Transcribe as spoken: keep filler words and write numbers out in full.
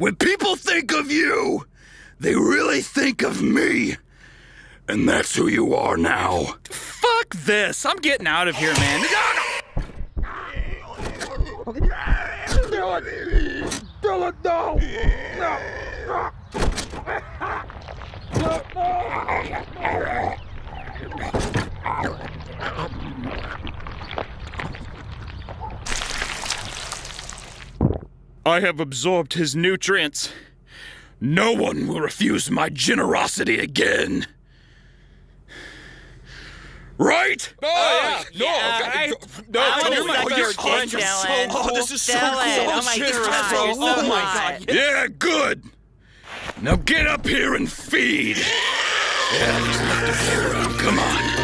When people think of you, they really think of me. And that's who you are now. Fuck this. I'm getting out of here, man. Dylan! Dylan, no! I have absorbed his nutrients. No one will refuse my generosity again. Right? Oh, yeah. No, yeah, God, I- no, I no, wanna you're my suck favorite your kid. dick, You're so Dylan. cool. Oh, this is so Dylan, cool. oh my Shit, God, Castro. you're so Oh, my hot. God. Yeah, good. Now get up here and feed. Yeah, there's enough to feed around. Come on.